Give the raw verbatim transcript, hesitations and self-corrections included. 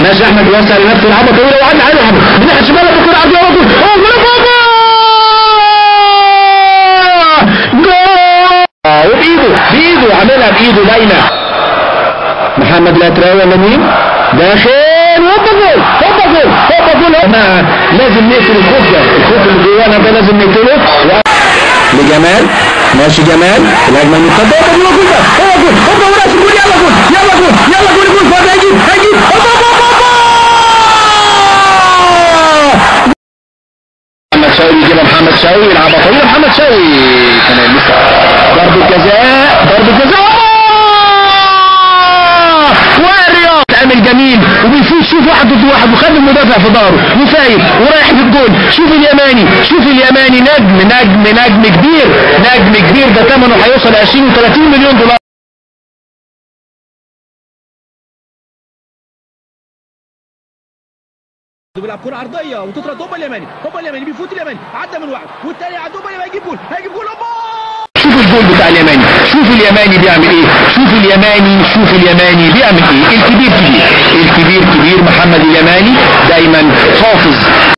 ماشي احمد يوسع لنفسه لعبه طويله وعدى عليه محمد من ناحيه الشمال الكره عرضيه وجول جول وبايده بايده عاملها بايده باينه. محمد لا تراوي يمين داخل هوبا جول هوبا جول هوبا جول. لازم نقتل الخوف ده، الخوف اللي جوانا ده لازم نقتله. لجمال ماشي جمال الهجمه المرتده هوبا جول ده هو جول هوبا وراس الجول يلا جول يلا جول يلا جول جول فاضي هيجيب هيجيب هوبا هوبا محمد شوقي يجيبها محمد شوقي يلعبها طويله محمد شوقي كمان لسه ضربه جزاء ضربه جزاء والرياض عامل جميل وبيفوز. شوف واحد ضد واحد وخد المدافع في ظهره وفايق ورايح بالجول. شوف اليماني شوف اليماني نجم نجم نجم كبير نجم كبير ده ثمنه هيوصل عشرين وثلاثين مليون دولار. بيلعب كرة عرضية وتطرد هوبا اليماني هوبا اليماني بيفوت اليماني عدى من واحد والتاني عدى هوبا اليماني هيجيب جول هيجيب جول هوبا. شوف الجول بتاع اليماني شوف اليماني بيعمل ايه شوف اليماني شوف اليماني بيعمل ايه. الكبير كبير الكبير كبير محمد اليماني دايما حافظ